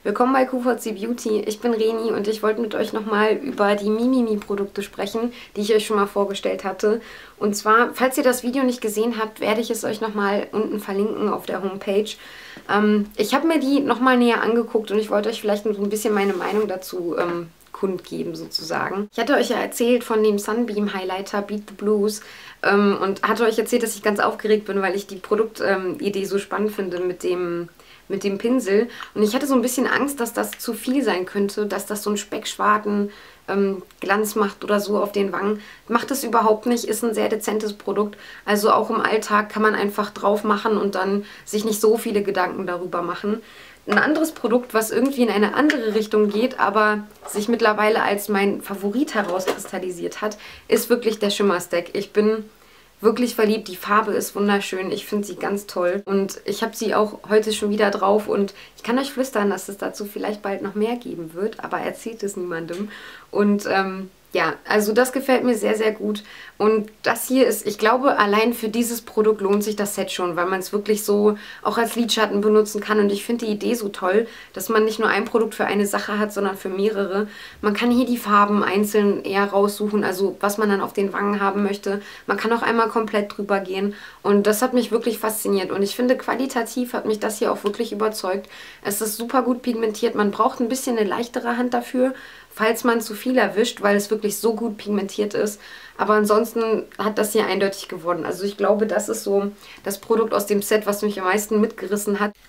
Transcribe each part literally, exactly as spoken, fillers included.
Willkommen bei Q V C Beauty. Ich bin Reni und ich wollte mit euch nochmal über die Mimimi-Produkte sprechen, die ich euch schon mal vorgestellt hatte. Und zwar, falls ihr das Video nicht gesehen habt, werde ich es euch nochmal unten verlinken auf der Homepage. Ähm, ich habe mir die nochmal näher angeguckt und ich wollte euch vielleicht so ein bisschen meine Meinung dazu ähm, kundgeben sozusagen. Ich hatte euch ja erzählt von dem Sunbeam Highlighter Beat the Blues ähm, und hatte euch erzählt, dass ich ganz aufgeregt bin, weil ich die Produktidee ähm, so spannend finde mit dem mit dem Pinsel. Und ich hatte so ein bisschen Angst, dass das zu viel sein könnte, dass das so einen speckschwarzen ähm, Glanz macht oder so auf den Wangen. Macht es überhaupt nicht, ist ein sehr dezentes Produkt. Also auch im Alltag kann man einfach drauf machen und dann sich nicht so viele Gedanken darüber machen. Ein anderes Produkt, was irgendwie in eine andere Richtung geht, aber sich mittlerweile als mein Favorit herauskristallisiert hat, ist wirklich der Shimmer Stack. Ich bin wirklich verliebt. Die Farbe ist wunderschön. Ich finde sie ganz toll. Und ich habe sie auch heute schon wieder drauf. Und ich kann euch flüstern, dass es dazu vielleicht bald noch mehr geben wird. Aber erzählt es niemandem. Und ähm, ja, also das gefällt mir sehr, sehr gut. Und das hier ist, ich glaube, allein für dieses Produkt lohnt sich das Set schon, weil man es wirklich so auch als Lidschatten benutzen kann. Und ich finde die Idee so toll, dass man nicht nur ein Produkt für eine Sache hat, sondern für mehrere. Man kann hier die Farben einzeln eher raussuchen, also was man dann auf den Wangen haben möchte. Man kann auch einmal komplett drüber gehen. Und das hat mich wirklich fasziniert. Und ich finde, qualitativ hat mich das hier auch wirklich überzeugt. Es ist super gut pigmentiert. Man braucht ein bisschen eine leichtere Hand dafür, falls man zu viel erwischt, weil es wirklich so gut pigmentiert ist. Aber ansonsten hat das hier eindeutig gewonnen. Also ich glaube, das ist so das Produkt aus dem Set, was mich am meisten mitgerissen hat.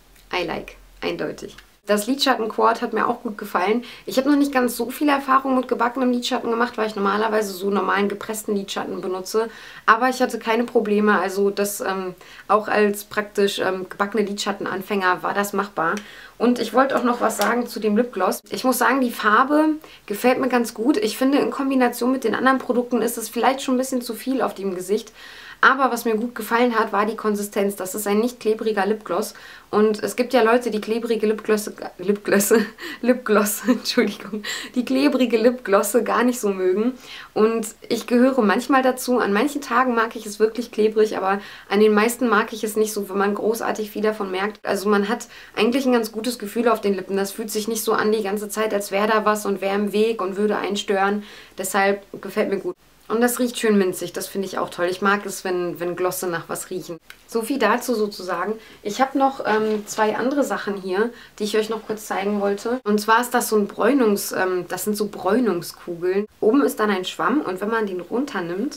I like. Eindeutig. Das Lidschattenquad hat mir auch gut gefallen. Ich habe noch nicht ganz so viel Erfahrung mit gebackenem Lidschatten gemacht, weil ich normalerweise so normalen gepressten Lidschatten benutze. Aber ich hatte keine Probleme. Also das ähm, auch als praktisch ähm, gebackene Lidschattenanfänger war das machbar. Und ich wollte auch noch was sagen zu dem Lipgloss. Ich muss sagen, die Farbe gefällt mir ganz gut. Ich finde, in Kombination mit den anderen Produkten ist es vielleicht schon ein bisschen zu viel auf dem Gesicht. Aber was mir gut gefallen hat, war die Konsistenz. Das ist ein nicht klebriger Lipgloss. Und es gibt ja Leute, die klebrige Lipglosse, Lipglosse, Lipglosse, Entschuldigung, die klebrige Lipglosse gar nicht so mögen. Und ich gehöre manchmal dazu. An manchen Tagen mag ich es wirklich klebrig, aber an den meisten mag ich es nicht so, wenn man großartig viel davon merkt. Also man hat eigentlich ein ganz gutes Gefühl auf den Lippen. Das fühlt sich nicht so an die ganze Zeit, als wäre da was und wäre im Weg und würde einen stören. Deshalb gefällt mir gut. Und das riecht schön minzig, das finde ich auch toll. Ich mag es, wenn, wenn Glosse nach was riechen. So viel dazu sozusagen. Ich habe noch ähm, zwei andere Sachen hier, die ich euch noch kurz zeigen wollte. Und zwar ist das so ein Bräunungs... Ähm, das sind so Bräunungskugeln. Oben ist dann ein Schwamm und wenn man den runternimmt,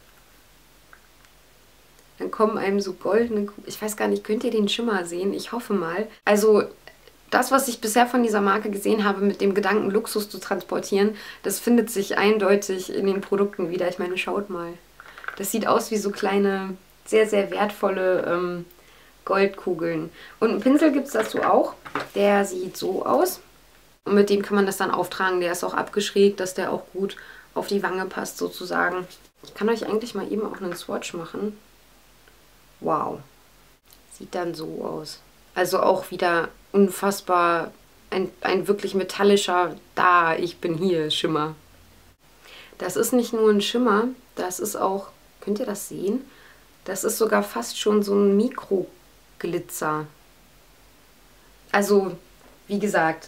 dann kommen einem so goldene Kugeln. Ich weiß gar nicht, könnt ihr den Schimmer sehen? Ich hoffe mal. Also das, was ich bisher von dieser Marke gesehen habe, mit dem Gedanken, Luxus zu transportieren, das findet sich eindeutig in den Produkten wieder. Ich meine, schaut mal. Das sieht aus wie so kleine, sehr, sehr wertvolle ähm, Goldkugeln. Und einen Pinsel gibt es dazu auch. Der sieht so aus. Und mit dem kann man das dann auftragen. Der ist auch abgeschrägt, dass der auch gut auf die Wange passt, sozusagen. Ich kann euch eigentlich mal eben auch einen Swatch machen. Wow. Sieht dann so aus. Also auch wieder unfassbar, ein, ein wirklich metallischer, da, ich bin hier, Schimmer. Das ist nicht nur ein Schimmer, das ist auch, könnt ihr das sehen? Das ist sogar fast schon so ein Mikroglitzer. Also, wie gesagt,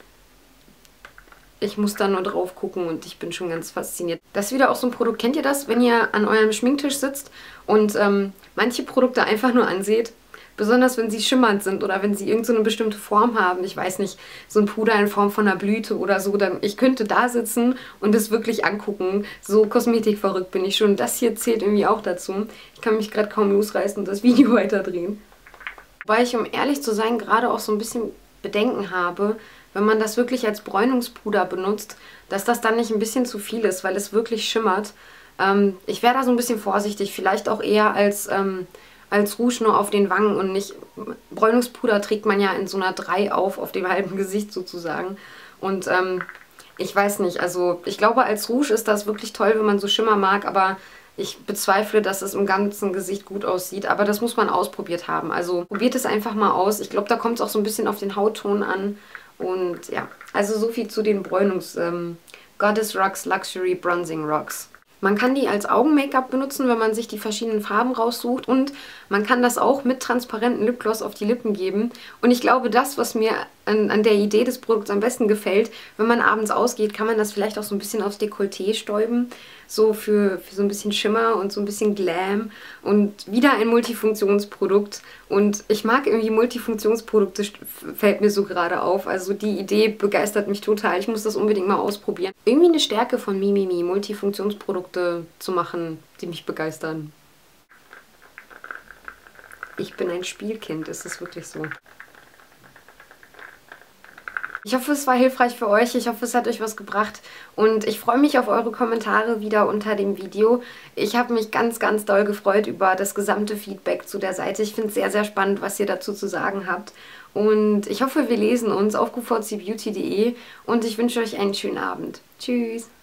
ich muss da nur drauf gucken und ich bin schon ganz fasziniert. Das ist wieder auch so ein Produkt, kennt ihr das, wenn ihr an eurem Schminktisch sitzt und ähm, manche Produkte einfach nur anseht? Besonders wenn sie schimmernd sind oder wenn sie irgend so eine bestimmte Form haben. Ich weiß nicht, so ein Puder in Form von einer Blüte oder so. Dann, ich könnte da sitzen und es wirklich angucken. So kosmetikverrückt bin ich schon. Das hier zählt irgendwie auch dazu. Ich kann mich gerade kaum losreißen und das Video weiterdrehen. Wobei ich, um ehrlich zu sein, gerade auch so ein bisschen Bedenken habe, wenn man das wirklich als Bräunungspuder benutzt, dass das dann nicht ein bisschen zu viel ist, weil es wirklich schimmert. Ähm, ich wäre da so ein bisschen vorsichtig. Vielleicht auch eher als... Ähm, als Rouge nur auf den Wangen und nicht... Bräunungspuder trägt man ja in so einer drei auf, auf dem halben Gesicht sozusagen. Und ähm, ich weiß nicht, also ich glaube, als Rouge ist das wirklich toll, wenn man so Schimmer mag, aber ich bezweifle, dass es im ganzen Gesicht gut aussieht. Aber das muss man ausprobiert haben. Also probiert es einfach mal aus. Ich glaube, da kommt es auch so ein bisschen auf den Hautton an. Und ja, also so viel zu den Bräunungs... Ähm, Goddess Rocks Luxury Bronzing Rocks. Man kann die als Augen-Make-up benutzen, wenn man sich die verschiedenen Farben raussucht. Und man kann das auch mit transparentem Lipgloss auf die Lippen geben. Und ich glaube, das, was mir an, an der Idee des Produkts am besten gefällt. Wenn man abends ausgeht, kann man das vielleicht auch so ein bisschen aufs Dekolleté stäuben. So für, für so ein bisschen Schimmer und so ein bisschen Glam. Und wieder ein Multifunktionsprodukt. Und ich mag irgendwie Multifunktionsprodukte, fällt mir so gerade auf. Also die Idee begeistert mich total. Ich muss das unbedingt mal ausprobieren. Irgendwie eine Stärke von Mimimi, Multifunktionsprodukte zu machen, die mich begeistern. Ich bin ein Spielkind, ist es wirklich so. Ich hoffe, es war hilfreich für euch. Ich hoffe, es hat euch was gebracht. Und ich freue mich auf eure Kommentare wieder unter dem Video. Ich habe mich ganz, ganz doll gefreut über das gesamte Feedback zu der Seite. Ich finde es sehr, sehr spannend, was ihr dazu zu sagen habt. Und ich hoffe, wir lesen uns auf q v c beauty punkt de und ich wünsche euch einen schönen Abend. Tschüss!